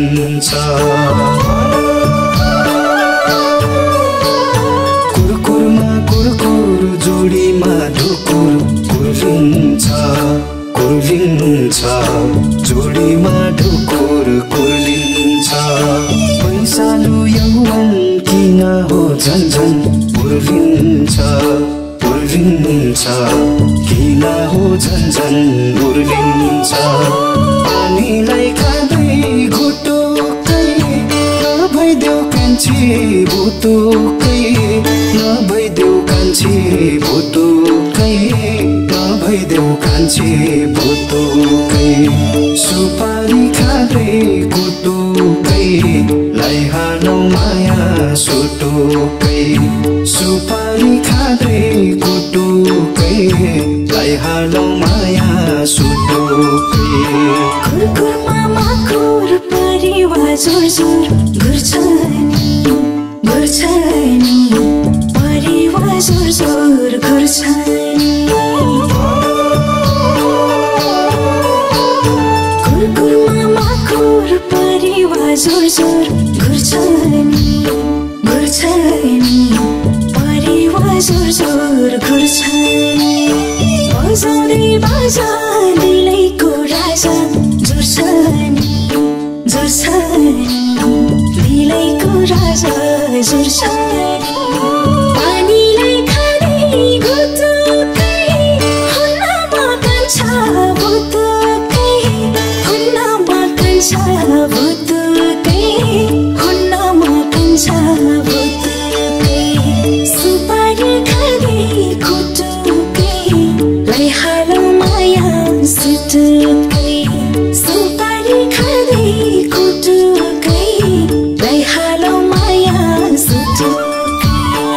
उर्लिन्छ कुरकुरमा कुरकुर जोडीमा ढुकुर कुर्लिन्छ कुर्लिन्छ जोडीमा ढुकुर कुर्लिन्छ पैसालु यौवन किन हो झन्झन उर्लिन्छ उर्लिन्छ किन हो झन्झन उर्लिन्छ पानीलाई खाँदै घुटुकै नभइदेऊ कान्छी भुतुकै नभइदेऊ कान्छी भुतुकै नभइदेऊ कान्छी भुतुकै सुपारी खाँदै कुटुकै लैहालौ माया सुटुकै सुपारी खाँदै कुटुकै लैहालौ माया सुटुकै कुरकुरमा माकुर परिवा जोर जोर घुर्छनी घुर्छनी परिवा जोर जोर घुर्छनी कुरकुरमा माकुर परिवा जोर जोर घुर्छनी घुर्छनी परिवा जोर जोर घुर्छनी बजाउँदै बाजा दिलैको राजा जुर्छनी जुर्छनी दिलैको राजा जुर्छनी पानीलाई खाँदै घुटुकै हुन्नमा कान्छा भुतुकै हुन्नमा कान्छा भुतुकै हुन्नमा कान्छा भुतुकै सुपारी खाँदै कुटुकै लैहालौ माया सुटुकै सुपारी खाँदै कुटुकै लैहालौ माया सुटुकै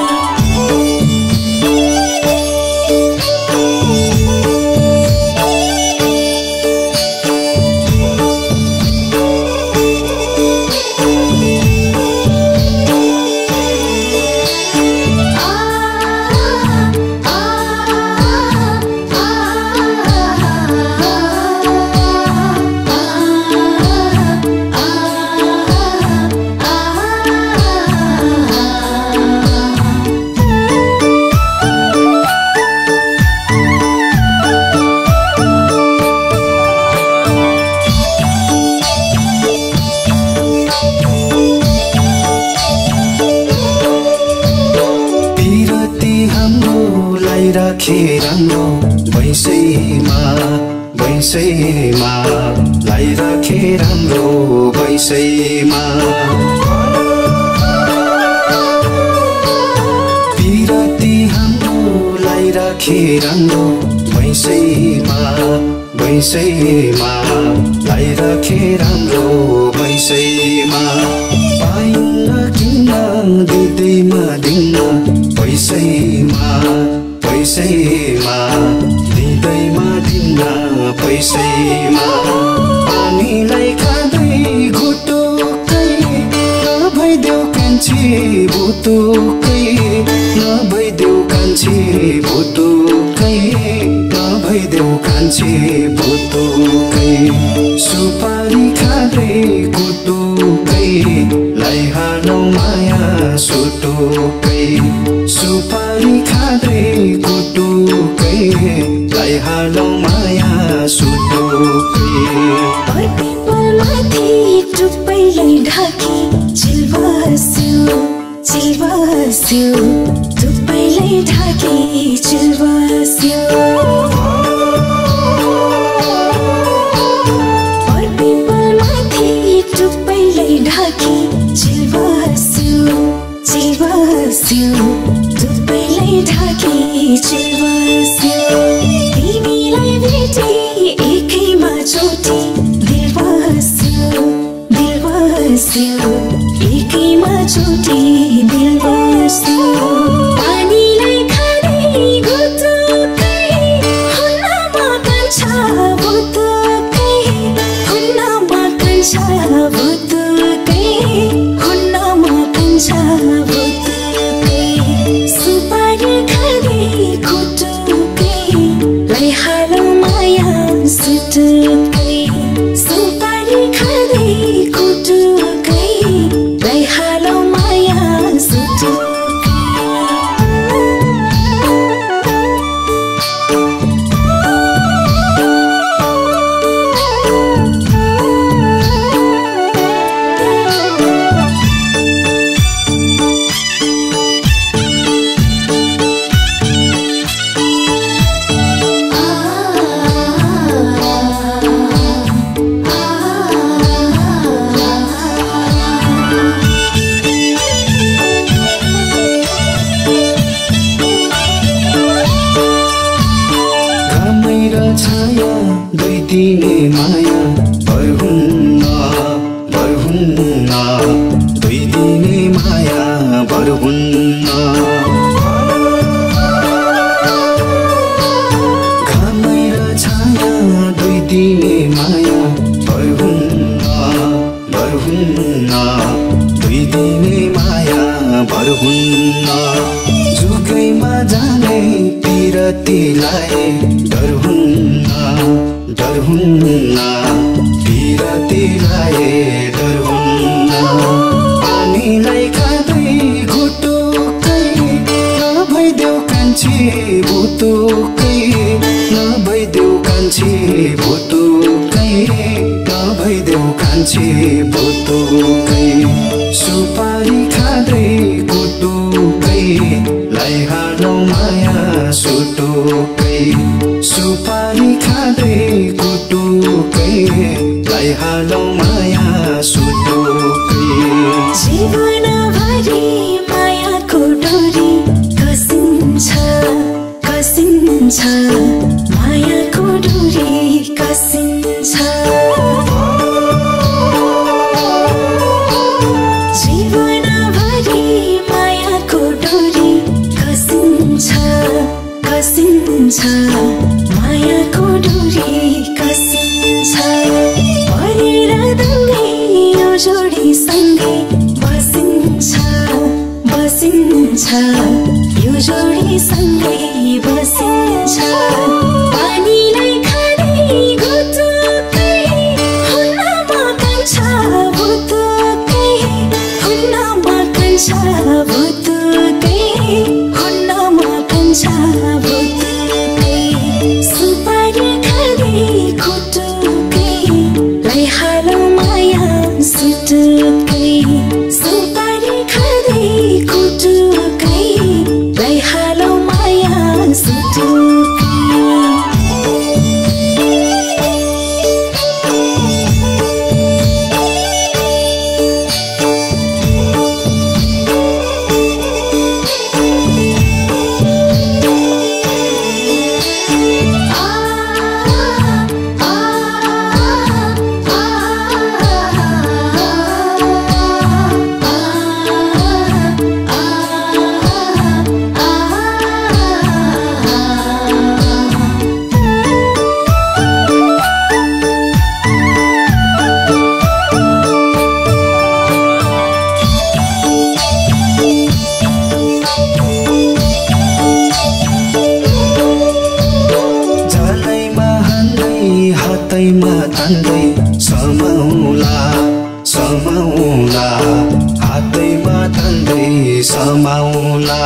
राखे राम्रो बैसैमा बैसैमा लाई राखे राम्रो बैसैमा पिरती हाम्रो लाई राखे राम्रो बैसैमा बैसैमा लाई राखे राम्रो बैसैमा पाइन्न किन्न दिँदैमा दिन्न पैसैमा पैसैमा दिँदैमा दिन्न पैसैमा पानीलाई खाँदै घुटुकै नभइदेऊ कान्छी भुतुकै नभइदेऊ कान्छी भुतुकै नभइदेऊ कान्छी भुतुकै सुपारी खाँदै कुटुकै लैहालौ माया सुटुकै सुपारी खाँदै कुटुकै लैहालौ माया सुटुकै पर्पिपलमाथि टुप्पैलाई ढाकी चिलबस्यो चिलबस्यो टुप्पैलाई ढाकी चिलबस्यो पर्पिपलमाथि टुप्पैलाई ढाकी चिलबस्यो चिलबस्यो टुप्पैलाई ढाकी चिलबस्यो तिमीलाई भेटे एकैमा चोटी दिल बस्यो एकैमा चोटी दिल बस्यो पानीलाई खाँदै घुटुकै हुन्नमा कान्छा भुतुकै हुन्नमा कान्छा भुतुकै हुन्नमा कान्छा भुतुकै सुपारी खाँदै कुटुकै लैहालौ माया सुटुकै सुपारी खाँदै कुटुकै हुन्न दुई दिने माया भर हुन्न घामै र छाया दुई दिने माया भर हुन्न दुई दिने माया भर हुन्न जुगैमा जाने पिरतीलाई डर हुन्न पिरतीलाई डर हुन्न पानीलाई खाँदै घुटुकै नभइदेऊ कान्छी भुतुकै नभइदेऊ कान्छी भुतुकै नभइदेऊ कान्छी भुतुकै सुपारी खाँदै कुटुकै लैहालौ माया सुटुकै सुपारी खाँदै कुटुकै लैहालौ माया सुटुकै जीवनभरि मायाको डोरी कसिन्छ मायाको डोरी कसिन्छ जीवनभरि मायाको डोरी कसिन्छ मायाको डोरी कसिन्छ परेर दङ्गै यो जोडी सँगै बसिन्छ यो जोडी सँगै बसिन्छ पानीलाई खाँदै घुटुकै हुन्नमा कान्छा भुतुकै हुन्नमा कान्छा भुतुकै हुन्नमा कान्छा भुतुकै सुपारी खाँदै कुटुकै लैहालौ माया सुटुकै सुपारी खाँदै कुटुकै लैहालौ माया सुटुकै हातैमा तान्दै समाउला हातैमा तान्दै समाउला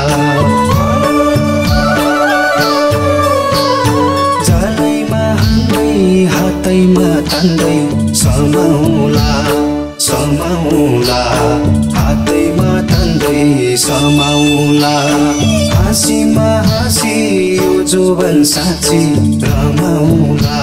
जालैमा हान्दै हातैमा तान्दै समाउला हातैमा तान्दै समाउला हाँसीमा हाँसी यो जोवन साँची रमाउला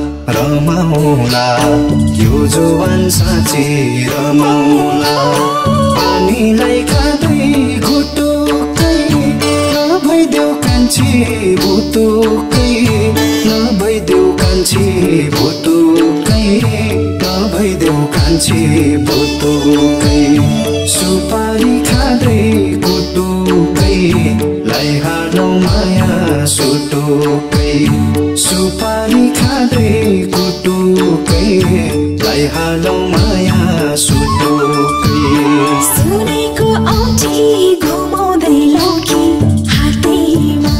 यो जोवन साँची रमाउला पानीलाई खाँदै घुटुकै नभइदेऊ कान्छी भुतुकै नभइदेऊ कान्छी भुतुकै नभइदेऊ कान्छी भुतुकै सुपारी खाँदै कुटुकै लैहालौ माया सुटुकै सुपारी खाँदै कुटुकै लैहालौ माया सुटुकै सुनेको औँठी घुमाउँदै लौकी हातैमा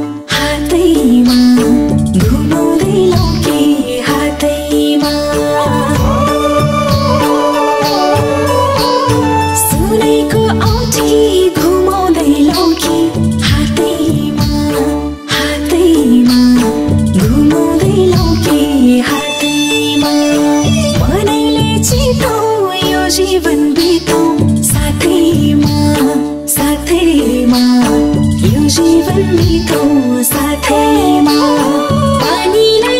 घुमाउँदै लौकी हातैमा सुनेको औँठी घुमाउँदै लौकी हातैमा घुमाउँदै लौकी हातैमा मनैले चितौ यो जीवन बितौ साथैमा यो जीवन बितौ साथैमा पानीलाई